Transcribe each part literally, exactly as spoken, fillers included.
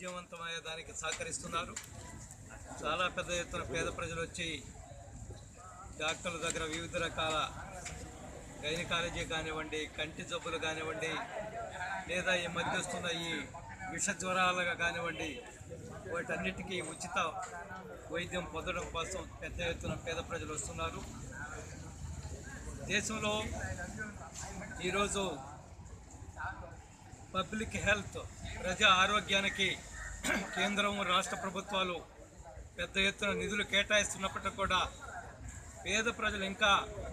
విజయవంతమయ్యే దానికి సహకరిస్తున్నారు. చాలా పెద్ద ఎత్తున పేద ప్రజలు వచ్చి డాక్టర్ల దగ్గర వివిధ రకాల గైనకాలజీ కానివ్వండి, కంటి జబ్బులు కానివ్వండి, లేదా ఈ మధ్య వస్తున్న ఈ విష జ్వరాలుగా కానివ్వండి, వాటన్నిటికీ ఉచిత వైద్యం పొందడం కోసం పెద్ద ఎత్తున పేద ప్రజలు వస్తున్నారు. దేశంలో ఈరోజు పబ్లిక్ హెల్త్, ప్రజా ఆరోగ్యానికి కేంద్రం రాష్ట్ర ప్రభుత్వాలు పెద్ద ఎత్తున నిధులు కేటాయిస్తున్నప్పటికీ కూడా పేద ప్రజలు ఇంకా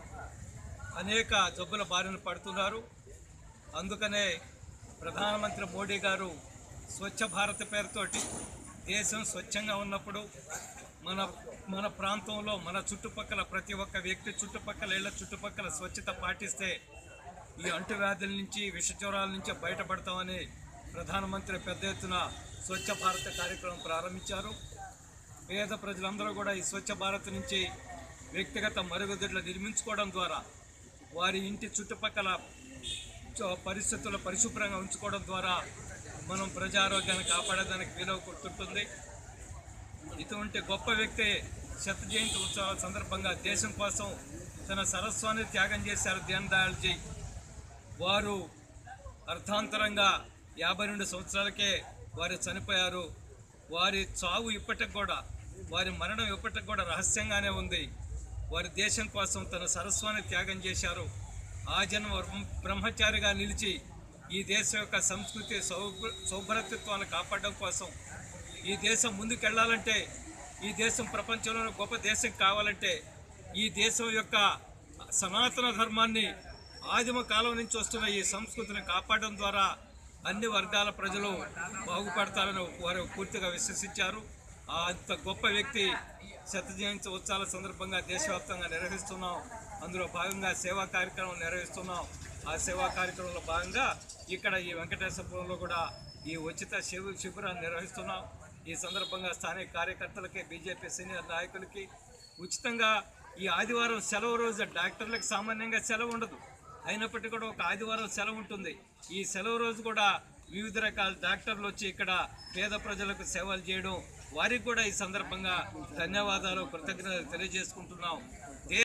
అనేక జబ్బుల బారిన పడుతున్నారు. అందుకనే ప్రధానమంత్రి మోడీ గారు స్వచ్ఛ భారత్ పేరుతోటి దేశం స్వచ్ఛంగా ఉన్నప్పుడు మన మన ప్రాంతంలో మన చుట్టుపక్కల ప్రతి ఒక్క వ్యక్తి చుట్టుపక్కల ఇళ్ల చుట్టుపక్కల స్వచ్ఛత పాటిస్తే ఈ అంటువ్యాధుల నుంచి విష జ్వరాల నుంచి బయటపడతామని ప్రధానమంత్రి పెద్ద ఎత్తున స్వచ్ఛ భారత్ కార్యక్రమం ప్రారంభించారు. పేద ప్రజలందరూ కూడా ఈ స్వచ్ఛ భారత్ నుంచి వ్యక్తిగత మరుగుదొడ్లు నిర్మించుకోవడం ద్వారా వారి ఇంటి చుట్టుపక్కల పరిస్థితులు పరిశుభ్రంగా ఉంచుకోవడం ద్వారా మనం ప్రజారోగ్యాన్ని కాపాడేదానికి వీలవుతుంటుంది. ఇటువంటి గొప్ప వ్యక్తి శత జయంతి ఉత్సవాల సందర్భంగా దేశం కోసం తన సర్వస్వాన్ని త్యాగం చేశారు దీన్ దయాళ్. వారు అర్థాంతరంగా యాభై రెండు సంవత్సరాలకే వారు చనిపోయారు. వారి చావు ఇప్పటికి కూడా, వారి మరణం ఇప్పటికి కూడా రహస్యంగానే ఉంది. వారి దేశం కోసం తన సర్వస్వాన్ని త్యాగం చేశారు. ఆ జన్మ బ్రహ్మచారిగా నిలిచి ఈ దేశం యొక్క సంస్కృతి సౌ సౌభ్రతత్వాన్ని కాపాడడం కోసం, ఈ దేశం ముందుకెళ్లాలంటే, ఈ దేశం ప్రపంచంలోని గొప్ప దేశం కావాలంటే, ఈ దేశం యొక్క సనాతన ధర్మాన్ని ఆదిమ కాలం నుంచి వస్తున్న ఈ సంస్కృతిని కాపాడడం ద్వారా అన్ని వర్గాల ప్రజలు బాగుపడతారని వారు పూర్తిగా విశ్వసించారు. అంత గొప్ప వ్యక్తి శత జయంతి ఉత్సవాల సందర్భంగా దేశవ్యాప్తంగా నిర్వహిస్తున్నాం. అందులో భాగంగా సేవా కార్యక్రమం నిర్వహిస్తున్నాం. ఆ సేవా కార్యక్రమంలో భాగంగా ఇక్కడ ఈ వెంకటేశ్వరపురంలో కూడా ఈ ఉచిత శిబి శిబిరాన్ని నిర్వహిస్తున్నాం. ఈ సందర్భంగా స్థానిక కార్యకర్తలకి, బీజేపీ సీనియర్ నాయకులకి ఉచితంగా ఈ ఆదివారం సెలవు రోజు, డాక్టర్లకు సామాన్యంగా సెలవు ఉండదు, అయినప్పటికీ కూడా ఒక ఆదివారం సెలవు ఉంటుంది. ఈ సెలవు రోజు కూడా వివిధ రకాల డాక్టర్లు వచ్చి ఇక్కడ పేద ప్రజలకు సేవలు చేయడం, వారికి కూడా ఈ సందర్భంగా ధన్యవాదాలు, కృతజ్ఞతలు తెలియజేసుకుంటున్నాం.